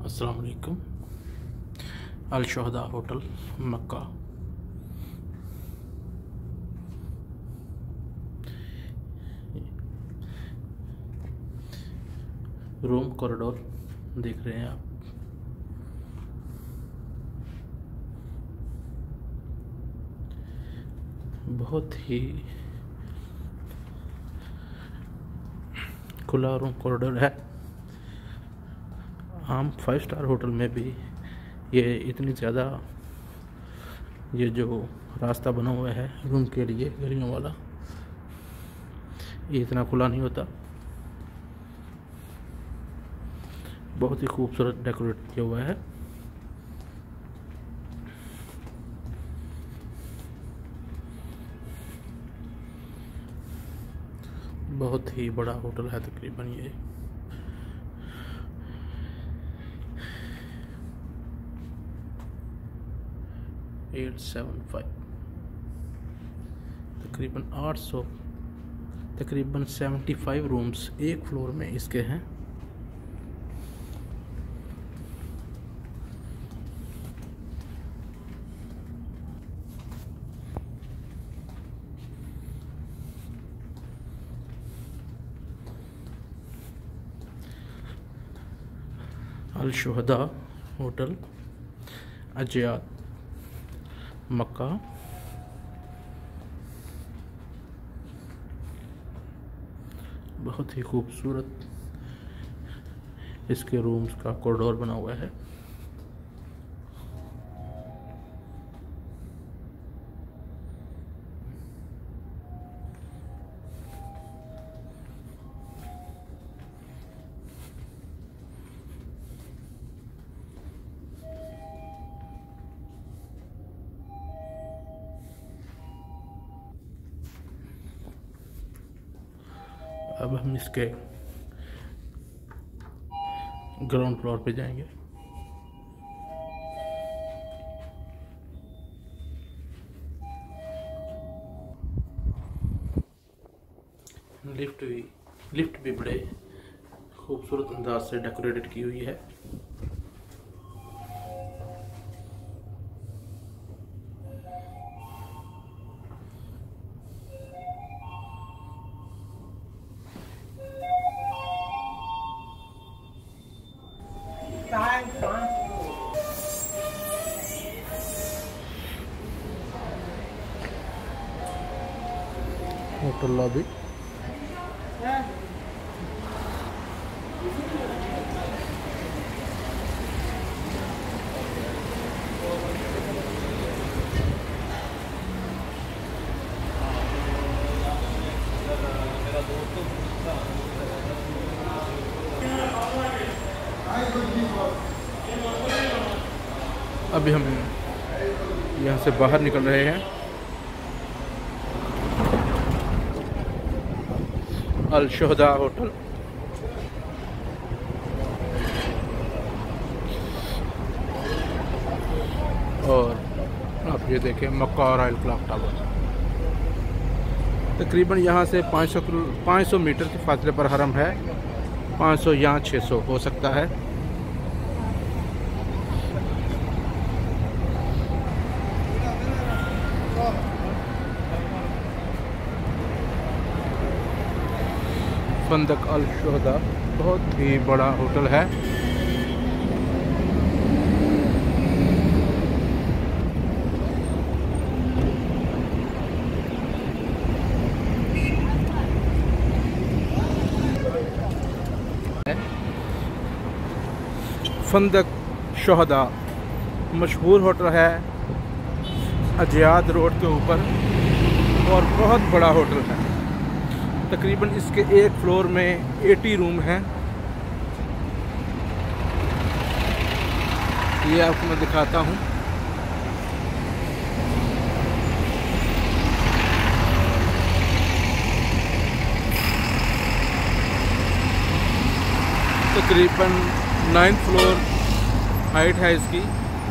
अस्सलाम वालेकुम। Al Shuhada hotel Makkah. Room corridor देख रहे हैं आप। बहुत ही खुला रूम कॉरिडोर है। आम 5 स्टार होटल में भी ये इतनी ज़्यादा ये जो रास्ता बना हुआ है रूम के लिए गलियों वाला, ये इतना खुला नहीं होता। बहुत ही खूबसूरत डेकोरेट किया हुआ है। बहुत ही बड़ा होटल है तकरीबन ये। तकरीबन 75 रूम्स एक फ्लोर में इसके हैं। Al Shuhada hotel Ajyad Makkah. बहुत ही खूबसूरत इसके रूम्स का कॉरिडोर बना हुआ है। अब हम इसके ग्राउंड फ्लोर पे जाएंगे। लिफ्ट भी बड़े खूबसूरत अंदाज से डेकोरेटेड की हुई है। Hotel lobby. अभी हम यहाँ से बाहर निकल रहे हैं। Al Shuhada hotel. और आप ये देखें मक्का और रॉयल क्लॉक टावर। तकरीबन यहाँ से 500 मीटर के फासले पर हरम है। 500 या 600 हो सकता है। फंदक अल शुहदा बहुत ही बड़ा होटल है। फंदक शुहदा मशहूर होटल है अजयाद रोड के ऊपर और बहुत बड़ा होटल है। तकरीबन इसके एक फ्लोर में 80 रूम हैं। ये आपको मैं दिखाता हूँ। तकरीबन 9th फ्लोर हाइट है इसकी,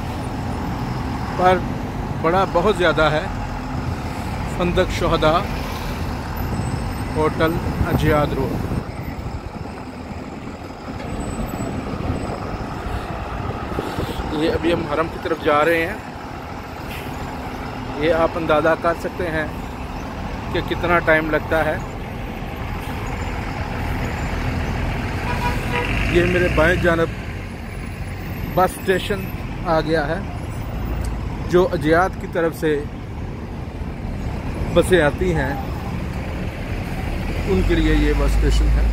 पर बड़ा बहुत ज़्यादा है। फंदक शुहदा होटल अजयाद रोड। ये अभी हम हरम की तरफ जा रहे हैं। ये आप अंदाज़ा कर सकते हैं कि कितना टाइम लगता है। ये मेरे बाएं जानब बस स्टेशन आ गया है, जो अजियात की तरफ से बसें आती हैं उनके लिए ये बस स्टेशन है।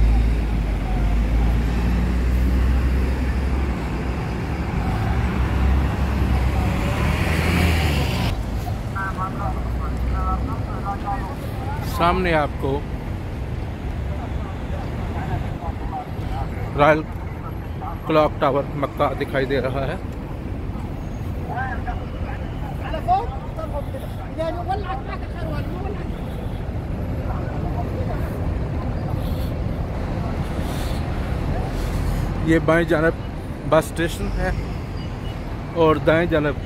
सामने आपको रॉयल क्लॉक टावर मक्का दिखाई दे रहा है। ये बाएं जानब बस स्टेशन है और दाएं जानब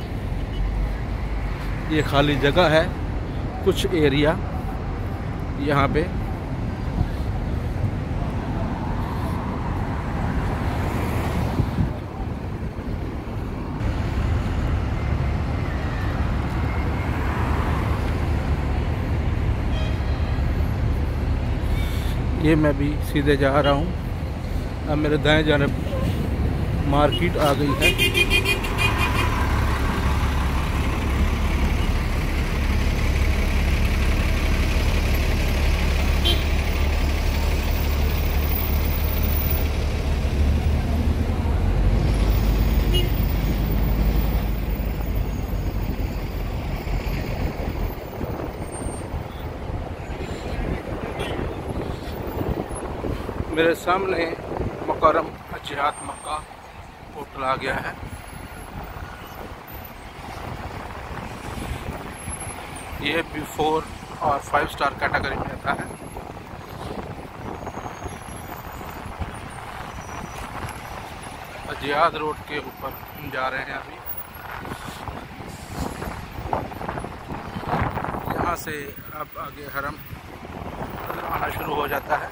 ये खाली जगह है, कुछ एरिया यहाँ पे। ये मैं भी सीधे जा रहा हूँ। अब मेरे दाएं जानब मार्केट आ गई है। मेरे सामने मुकर्रम अजियात मक्का होटल आ गया है। ये भी 4 और 5 स्टार कैटेगरी में आता है। अजियात रोड के ऊपर हम जा रहे हैं अभी। यहाँ से अब आगे हरम आना शुरू हो जाता है।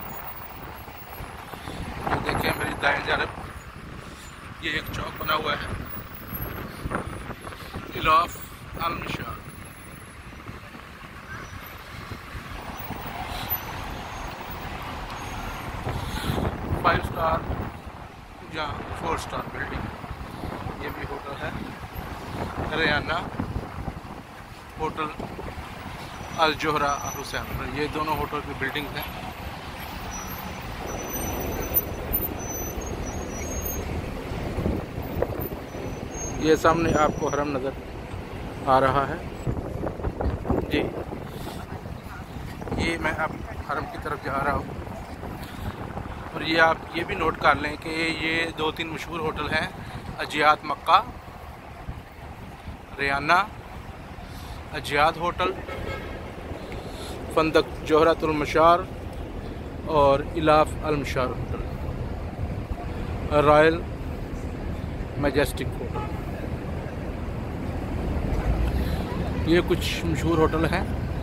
देखिए मेरी दाएं जानब ये एक चौक बना हुआ है, इलाफ अल मिशार। फाइव स्टार या 4 स्टार बिल्डिंग। ये भी होटल है Rayana hotel Al Zohra Al Hussain. ये दोनों होटल की बिल्डिंग हैं। ये सामने आपको हरम नज़र आ रहा है जी। ये मैं अब हरम की तरफ जा रहा हूँ। और ये आप ये भी नोट कर लें कि ये 2-3 मशहूर होटल हैं, अजियात मक्का, रेयाना, अजियात होटल, फंदक जोहरातुल मशार और Elaf Al Mashaer hotel, royal majestic hotel. ये कुछ मशहूर होटल हैं।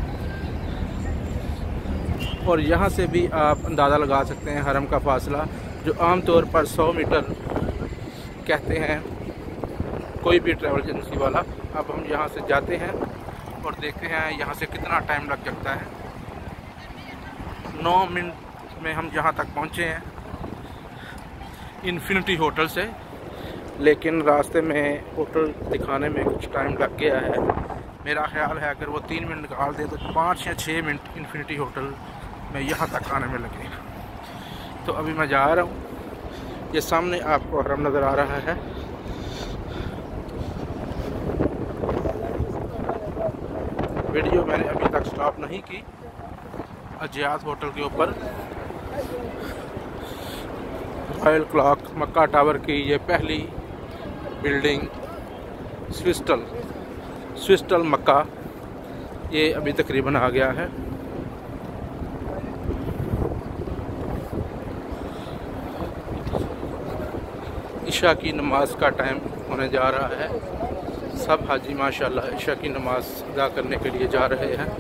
और यहाँ से भी आप अंदाज़ा लगा सकते हैं हरम का फासला, जो आम तौर पर 100 मीटर कहते हैं कोई भी ट्रैवल एजेंसी वाला। अब हम यहाँ से जाते हैं और देखते हैं यहाँ से कितना टाइम लग सकता है। 9 मिनट में हम यहाँ तक पहुँचे हैं इन्फिनिटी होटल से, लेकिन रास्ते में होटल दिखाने में कुछ टाइम लग गया है। मेरा ख्याल है अगर वो 3 मिनट निकाल दे तो 5 या 6 मिनट इन्फिनिटी होटल में यहाँ तक आने में लगेगा। तो अभी मैं जा रहा हूँ। ये सामने आपको हरम नज़र आ रहा है। वीडियो मैंने अभी तक स्टॉप नहीं की। अजियात होटल के ऊपर रॉयल क्लॉक मक्का टावर की ये पहली बिल्डिंग स्विस्टल मक्का, ये अभी तकरीबन आ गया है। इशा की नमाज का टाइम होने जा रहा है। सब हाजी माशाल्लाह इशा की नमाज अदा करने के लिए जा रहे हैं।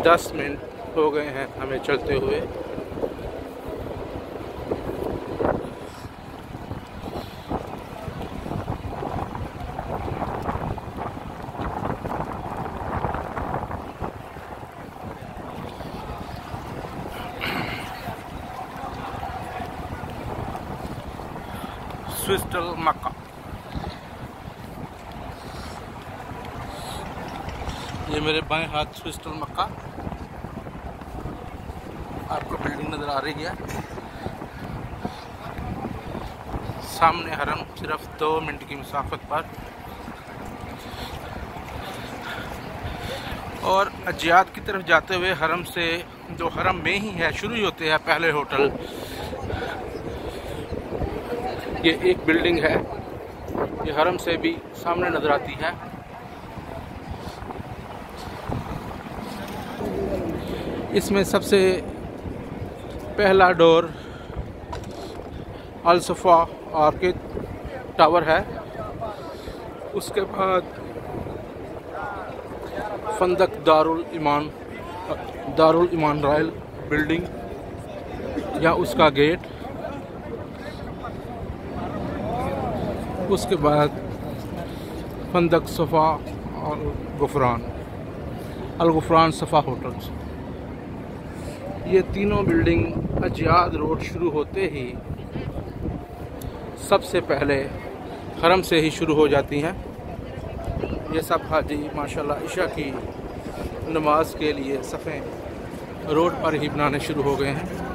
10 मिनट हो गए हैं हमें चलते हुए। स्विस्टल मक्का, ये मेरे बाएं हाथ स्विस्टल मक्का, आपको बिल्डिंग नज़र आ रही है। सामने हरम सिर्फ 2 मिनट की मुसाफत पर। और अजियाद की तरफ जाते हुए हरम से, जो हरम में ही है, शुरू ही होते हैं पहले होटल। ये एक बिल्डिंग है, ये हरम से भी सामने नजर आती है। इसमें सबसे पहला डोर अल सफ़ा आर्किड टावर है। उसके बाद फंदक दारुल ईमान रॉयल बिल्डिंग या उसका गेट। उसके बाद फंदक सफ़ा और अल गुफरान सफ़ा होटल्स। ये तीनों बिल्डिंग अजियाद रोड शुरू होते ही सबसे पहले हरम से ही शुरू हो जाती हैं। ये सब हाजी माशाल्लाह इशा की नमाज के लिए सफ़े रोड पर ही बनाने शुरू हो गए हैं।